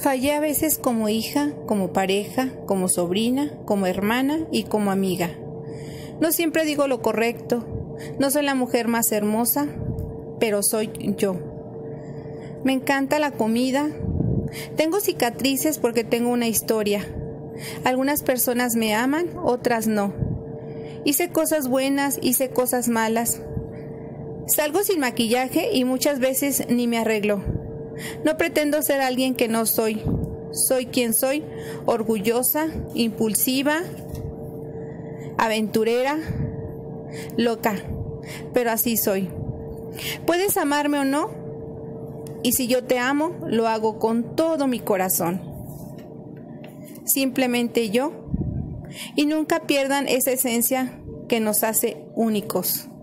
Fallé a veces como hija, como pareja, como sobrina, como hermana y como amiga. No siempre digo lo correcto, no soy la mujer más hermosa, pero soy yo. Me encanta la comida. Tengo cicatrices porque tengo una historia. Algunas personas me aman, otras no. Hice cosas buenas, hice cosas malas. Salgo sin maquillaje y muchas veces ni me arreglo. No pretendo ser alguien que no soy. Soy quien soy, orgullosa, impulsiva, aventurera, loca, pero así soy. Puedes amarme o no, y si yo te amo, lo hago con todo mi corazón. Simplemente yo, y nunca pierdan esa esencia que nos hace únicos.